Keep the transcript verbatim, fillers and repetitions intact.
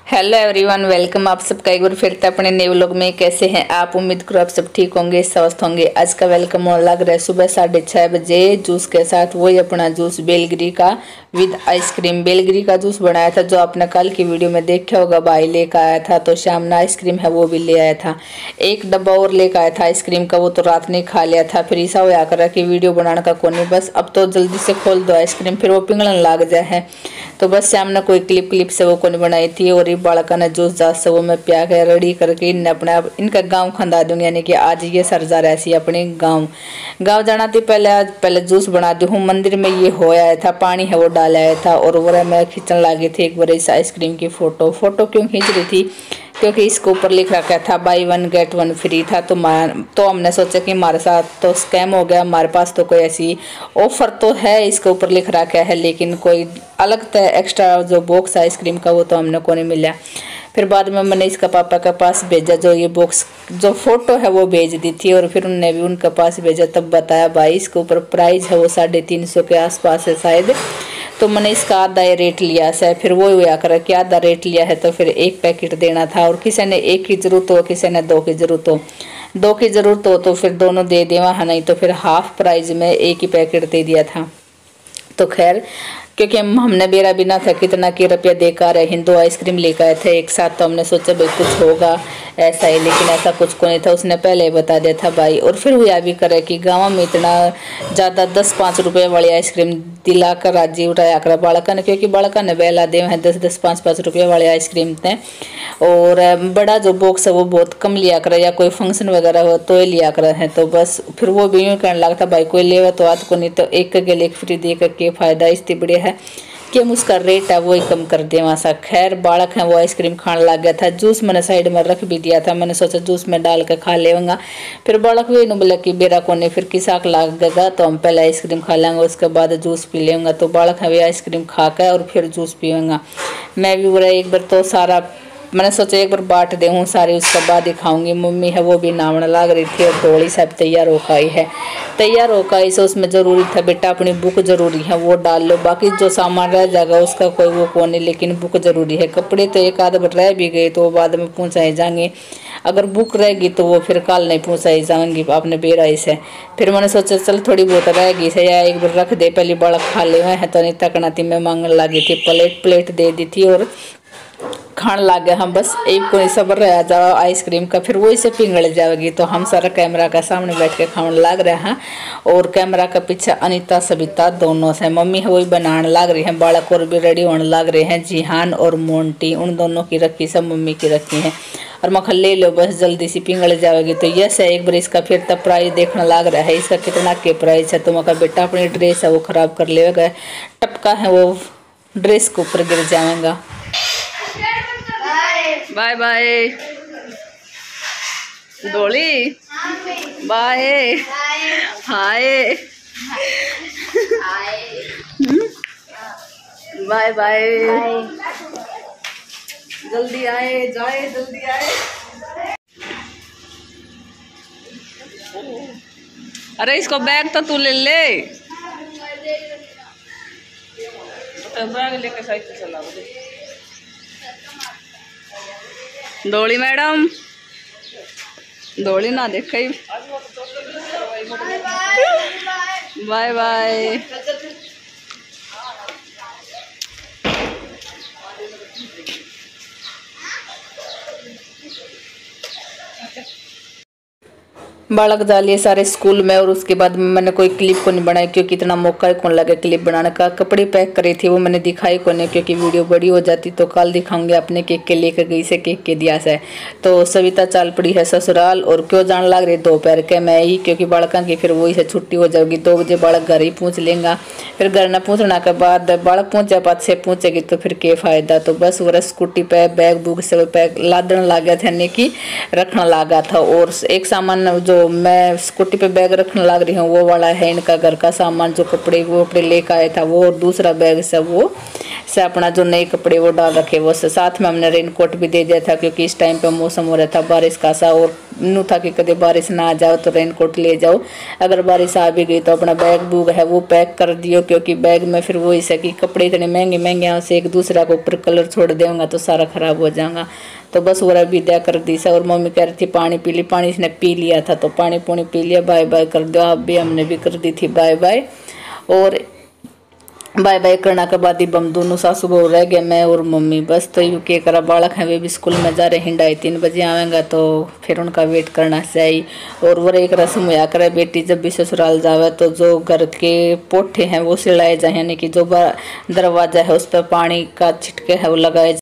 Hello everyone, welcome आप सबका एक बार फिर से अपने नए व्लॉग में। कैसे हैं आप? उम्मीद करो आप सब ठीक होंगे, स्वस्थ होंगे। आज का वेलकम और लग रहा है सुबह साढ़े छः बजे जूस के साथ। वही अपना जूस बेलगिरी का विद आइसक्रीम। बेलगिरी का जूस बनाया था जो आपने कल की वीडियो में देखा होगा, भाई लेकर आया था। तो शाम ने आइसक्रीम है वो भी ले आया था। एक डब्बा और लेकर आया था आइसक्रीम का, वो तो रात ने खा लिया था। फिर ऐसा होया करा कि वीडियो बनाने का कोनी, बस अब तो जल्दी से खोल दो आइसक्रीम, फिर वो पिघलन लग जाए है। तो बस शाम ने कोई क्लिप क्लिप से वो कोनी बनाई थी। और बालका ने जूस जास से वो मैं प्या के रेडी करके इन अपने आप इनका गांव खंदा दूँ, यानी कि आज ये सरजा रहसी अपने गांव गांव जाना थी। पहले आज पहले जूस बना दी हूँ। मंदिर में ये हो आया था, पानी है वो डाल आया था। और वो मैं खींचने लगी थी एक बार इस आइसक्रीम की फोटो। फोटो क्यों खींच रही थी? क्योंकि इसके ऊपर लिख रखा था buy one get one free था। तो तो हमने सोचा कि हमारे साथ तो स्कैम हो गया, हमारे पास तो कोई ऐसी ऑफर तो है इसके ऊपर लिख रखा है, लेकिन कोई अलग तो एक्स्ट्रा जो बॉक्स आइसक्रीम का वो तो हमने को नहीं मिला। फिर बाद में मैंने इसका पापा के पास भेजा, जो ये बॉक्स जो फोटो है वो भेज दी थी। और फिर उन्होंने भी उनके पास भेजा, तब बताया भाई इसके ऊपर प्राइस है वो साढ़े तीन सौ के आसपास है शायद। तो मैंने इसका आधा रेट लिया से। फिर वो हुआ कर कि आधा रेट लिया है तो फिर एक पैकेट देना था। और किसी ने एक की जरूरत हो, किसी ने दो की जरूरत हो। दो की जरूरत हो तो फिर दोनों दे देवा है, नहीं तो फिर हाफ प्राइस में एक ही पैकेट दे दिया था। तो खैर क्योंकि हम हमने बेरा बिना था कितना की रुपया देकर है, हिंदू आइसक्रीम लेकर आए थे एक साथ। तो हमने सोचा भाई कुछ होगा ऐसा ही, लेकिन ऐसा कुछ को नहीं था। उसने पहले ही बता दिया था भाई। और फिर हुआ भी करे कि गाँव में इतना ज़्यादा दस पाँच रुपये वाली आइसक्रीम दिलाकर राजी उठाया कर बालका ने, क्योंकि बालका ने बेला दे हैं दस दस पाँच पाँच रुपये वाले आइसक्रीम थे। और बड़ा जो बॉक्स है वो बहुत कम लिया कर, या कोई फंक्शन वगैरह हो तो ही लिया कर है। तो बस फिर वो भी यूँ कहने लगा था भाई कोई लेवा तो आज को, नहीं तो एक के लिए फ्री दे करके फ़ायदा इससे बढ़िया है कि हम उसका रेट है वो ही कम कर दे वहाँ सा। खैर बालक है वो आइसक्रीम खाने लग गया था। जूस मैंने साइड में रख भी दिया था, मैंने सोचा जूस में डाल के खा लेगा। फिर बालक भी बोला कि बेरा को नहीं फिर किसाक लागेगा, तो हम पहले आइसक्रीम खा लेंगे उसके बाद जूस पी लेंगे। तो बालक है वो आइसक्रीम खा के और फिर जूस पीऊँगा। मैं भी बोला एक बार तो सारा मैंने सोचा एक बार बांट दे हूँ सारी, उसके बाद ही खाऊंगी। मम्मी है वो भी नावने लग रही थी। और डोली सब तैयार होकर आई है, तैयार होकर आई से उसमें ज़रूरी था बेटा अपनी बुक ज़रूरी है वो डाल लो, बाकी जो सामान रह जाएगा उसका कोई वो कौन नहीं, लेकिन बुक ज़रूरी है। कपड़े तो एक आध बार रह भी गए तो वो बाद में पहुँचाए जाएंगे, अगर बुक रहेगी तो वो फिर कल नहीं पहुँचाई जाएंगी आपने बेराई से। फिर मैंने सोचा चल थोड़ी बहुत रहेगी से या एक बार रख दे, पहले बड़ा खा ले है तो नहीं तकना थी। मैं मांगने लगी थी, प्लेट प्लेट दे दी थी और खाने लग गया। हम बस एक को सब्र रह जाओ आइसक्रीम का, फिर वही से पिघल जाएगी। तो हम सारा कैमरा का सामने बैठ के खाने लग रहे हैं। और कैमरा का पीछे अनीता सबिता दोनों से मम्मी है वही बनाने लग रही है। बालक और भी रेडी होने लग रहे हैं, जिहान और मोंटी उन दोनों की रखी सब मम्मी की रखी है। और मैं ले लो बस जल्दी सी पिघल जाएगी। तो यस है एक बार इसका फिर तब प्राइस देखने लग रहा है इसका कितना के प्राइस है। तो मैं बेटा अपनी ड्रेस है वो खराब कर लेगा, टपका है वो ड्रेस के ऊपर गिर जाएगा। Bye bye Dolly, bye hi bye bye, जल्दी आए जाए जल्दी आए। अरे इसको बैग तो तू ले ले, तो बैग लेके साइकिल चला डोली मैडम, डोली ना देख बाय बाय। बालक जा लिए सारे स्कूल में। और उसके बाद मैंने कोई क्लिप को नहीं बनाई क्योंकि इतना मौका ही कौन लगे क्लिप बनाने का। कपड़े पैक करे थे वो मैंने दिखाई को नहीं, क्योंकि वीडियो बड़ी हो जाती तो कल दिखाऊंगे अपने केक के लेकर गई से केक के दिया से। तो सविता चाल पड़ी है ससुराल। और क्यों जान लग रही दोपहर के मैं ही, क्योंकि बालका की फिर वही से छुट्टी हो जाएगी। दो बजे बालक घर ही पहुँच लेंगा। फिर घर न पहुँचने के बाद बालक पहुँच जाए पाँच से पहुँचेगी तो फिर के फ़ायदा। तो बस वो स्कूटी पे बैग बुग से पैक लादन लगा था, यानी कि रखना लगा था। और एक सामान जो मैं स्कूटी पे बैग रखने लग रही हूँ वो वाला है इनका घर का सामान, जो कपड़े वो कपड़े लेकर आया था वो। और दूसरा बैग से वो से अपना जो नए कपड़े वो डाल रखे वो से। साथ में हमने रेनकोट भी दे दिया था क्योंकि इस टाइम पे मौसम हो रहा था बारिश का सा, और नू था कि कभी बारिश ना आ जाओ तो रेनकोट ले जाओ, अगर बारिश आ भी गई तो अपना बैग बूग है वो पैक कर दियो, क्योंकि बैग में फिर वो इसे कि कपड़े इतने महंगे महंगे यहाँ से एक दूसरा के ऊपर कलर छोड़ देंगे तो सारा खराब हो जाएगा। तो बस वो विदा कर दी से। और मम्मी कह रही थी पानी पी ली, पानी इसने पी लिया था तो पानी पुनी पी लिया, बाय बाय कर दो आप भी, हमने भी कर दी थी बाय बाय। और बाय बाय करना के बाद ही हम दोनों सासू बहू रह गए, मैं और मम्मी बस। तो यू के करा बालक हैं वे भी स्कूल में जा रहे हैं, ढाई तीन बजे आवेंगे तो फिर उनका वेट करना चाहिए। और वो एक रस्म होया करे बेटी जब भी ससुराल जावे तो जो घर के पोठे हैं वो सिलाए जाए, यानी कि जो दरवाजा है उस पर पानी का छिटके है वो लगाए